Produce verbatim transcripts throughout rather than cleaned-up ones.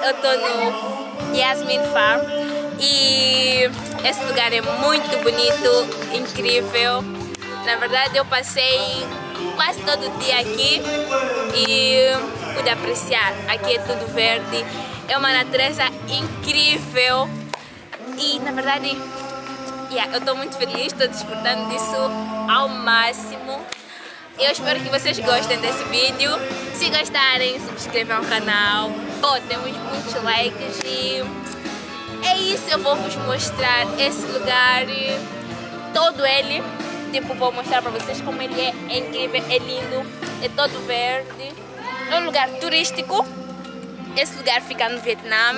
eu tô no Yasmin Farm e esse lugar é muito bonito, incrível. Na verdade eu passei quase todo o dia aqui e pude apreciar. Aqui é tudo verde, é uma natureza incrível e na verdade yeah, eu estou muito feliz, estou desfrutando disso ao máximo. Eu espero que vocês gostem desse vídeo. Se gostarem, subscrevam o canal, botem muitos likes e é isso. Eu vou vos mostrar esse lugar, todo ele. Tipo, vou mostrar para vocês como ele é, é incrível, é lindo, é todo verde. É um lugar turístico. Esse lugar fica no Vietnã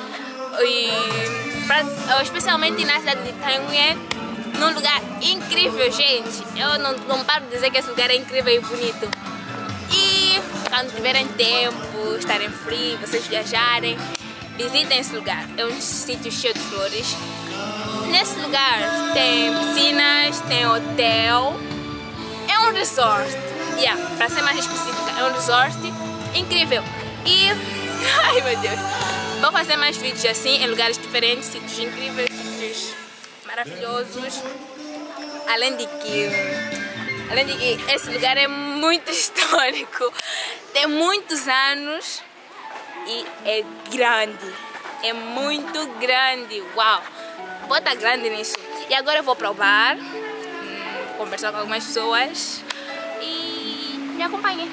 e pra, especialmente na cidade de Thanh Nguyen. Num lugar incrível, gente. Eu não, não paro de dizer que esse lugar é incrível e bonito. E quando tiverem tempo, estarem free, vocês viajarem, visitem esse lugar. É um sítio cheio de flores. Nesse lugar tem piscinas, tem hotel. É um resort. Yeah, para ser mais específica, é um resort incrível. E ai meu Deus, vou fazer mais vídeos assim em lugares diferentes, sítios incríveis, sítios maravilhosos. Além de que além de que esse lugar é muito histórico, tem muitos anos e é grande, é muito grande. Uau, bota grande nisso. E agora eu vou para o bar, hum, conversar com algumas pessoas e me acompanhem.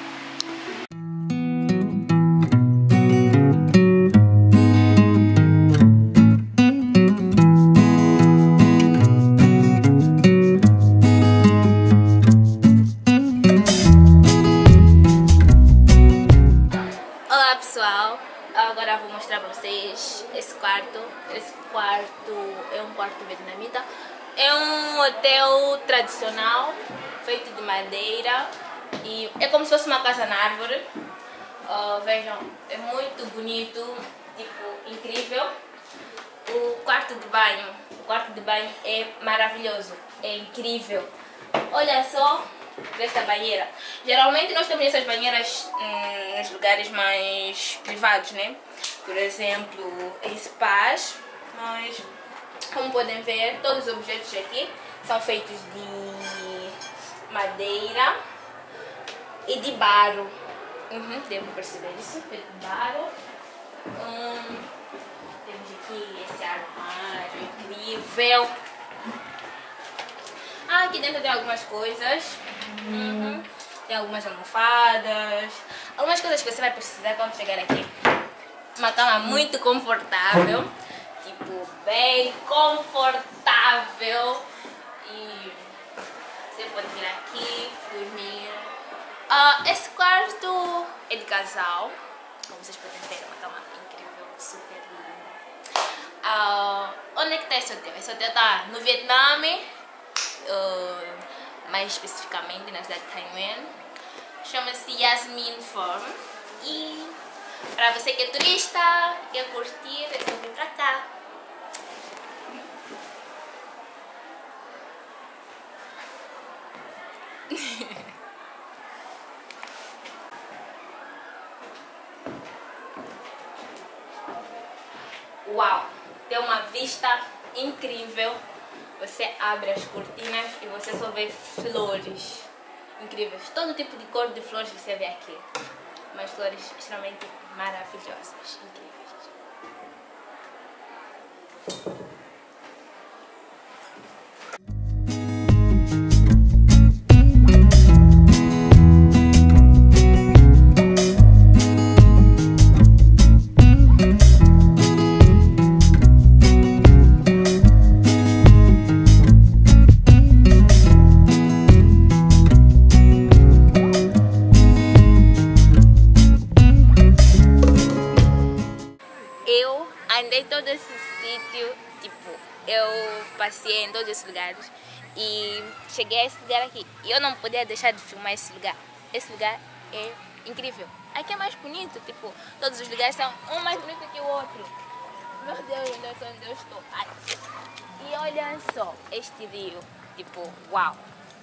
Pessoal, agora vou mostrar para vocês esse quarto. Esse quarto é um quarto vietnamita. É um hotel tradicional, feito de madeira e é como se fosse uma casa na árvore. Uh, vejam, é muito bonito, tipo, incrível. O quarto de banho, o quarto de banho é maravilhoso, é incrível. Olha só desta banheira. Geralmente nós temos essas banheiras hum, nos lugares mais privados, né? Por exemplo, em spas. Mas, como podem ver, todos os objetos aqui são feitos de madeira e de barro. Uhum, devo perceber isso, feito de barro. Hum, temos aqui esse armário incrível. Ah, aqui dentro tem algumas coisas. Uhum. Tem algumas almofadas, algumas coisas que você vai precisar quando chegar aqui. Uma cama muito confortável, tipo, bem confortável. E você pode vir aqui, dormir. Uh, esse quarto é de casal, como vocês podem ver, é uma cama incrível, super linda. Uh, onde é que está esse hotel? Esse hotel está no Vietnã. Uh, mais especificamente na cidade de Thanh Nguyen. Chama-se Yasmin Farm. E para você que é turista, quer curtir, é só vir para cá. Uau! Tem uma vista incrível. Você abre as cortinas e você só vê flores incríveis. Todo tipo de cor de flores você vê aqui. Mas flores extremamente maravilhosas, incríveis. Andei todo esse sítio, tipo, eu passei em todos esses lugares e cheguei a esse lugar aqui. E eu não podia deixar de filmar esse lugar. Esse lugar é incrível. Aqui é mais bonito, tipo, todos os lugares são um mais bonito que o outro. Meu Deus, onde eu, onde eu estou? Ai. E olha só este rio, tipo, uau.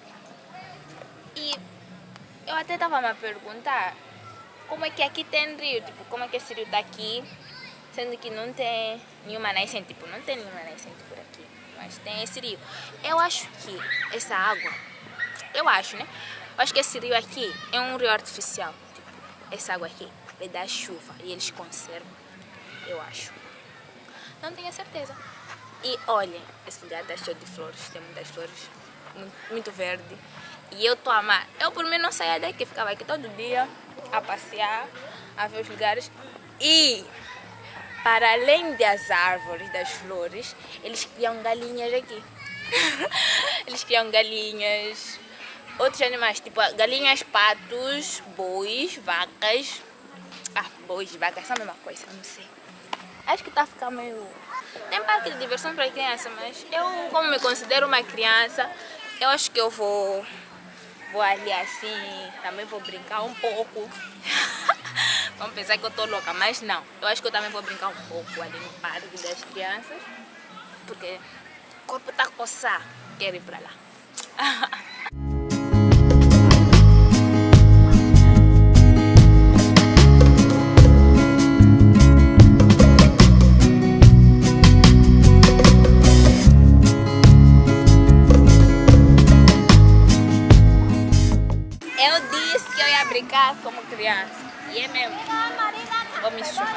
E eu até estava me a perguntar como é que aqui tem rio, tipo, como é que esse rio está aqui. Sendo que não tem nenhuma nascente, tipo, não tem nenhuma nascente por aqui. Mas tem esse rio. Eu acho que essa água, eu acho, né? Eu acho que esse rio aqui é um rio artificial. Tipo, essa água aqui vai dar chuva e eles conservam. Eu acho. Não tenho certeza. E olha, esse lugar está cheio de flores. Tem muitas flores. Muito, muito verde. E eu tô a amar. Eu por mim não saía daqui. Ficava aqui todo dia a passear, a ver os lugares. E para além das árvores, das flores, eles criam galinhas aqui. Eles criam galinhas, outros animais, tipo galinhas, patos, bois, vacas. Ah, bois e vacas são a mesma coisa, não sei. Acho que tá a ficar meio... Tem parque de diversão para criança, mas eu, como me considero uma criança, eu acho que eu vou... Vou ali assim, também vou brincar um pouco. Vamos pensar que eu tô louca, mas não. Eu acho que eu também vou brincar um pouco ali no parque das crianças. Porque o corpo tá a coçar. Quero ir pra lá. Eu disse que eu ia brincar como criança. E é mesmo. Vou me chamar.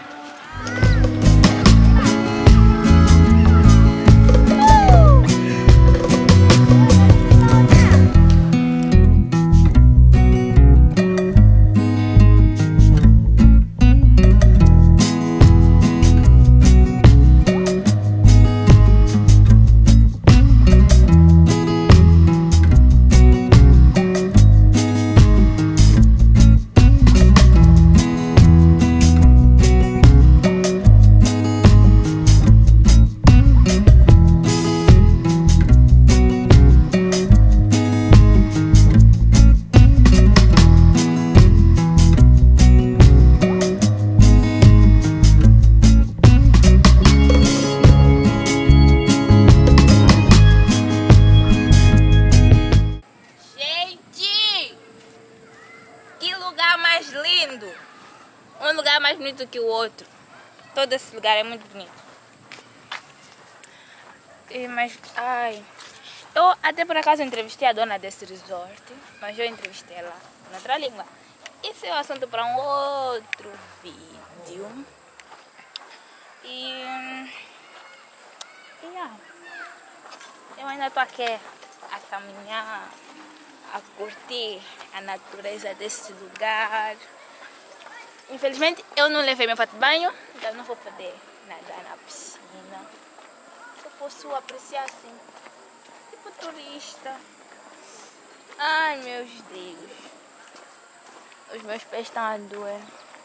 Um lugar mais bonito que o outro. Todo esse lugar é muito bonito. E, mas, ai... Eu até por acaso entrevistei a dona desse resort. Mas eu entrevistei ela em outra língua. Esse é o assunto para um outro vídeo. E... e yeah. Eu ainda estou aqui a caminhar, a curtir a natureza desse lugar. Infelizmente eu não levei meu fato de banho, então não vou poder nadar na piscina. Só posso apreciar assim, tipo turista. Ai, meus Deus, os meus pés estão a doer.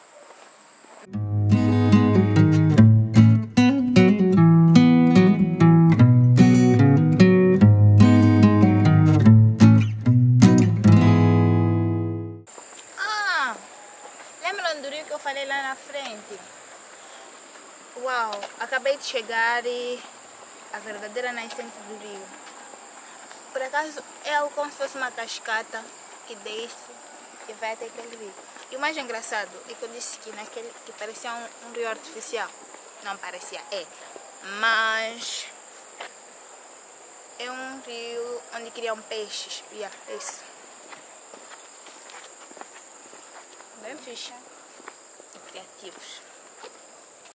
Que eu falei lá na frente. Uau, acabei de chegar e a verdadeira nascente do rio. Por acaso é algo como se fosse uma cascata que desce e vai até aquele rio. E o mais engraçado é que eu disse que naquele que parecia um, um rio artificial. Não parecia, é. Mas é um rio onde criam peixes. Yeah, isso. Bem fixe. Criativos.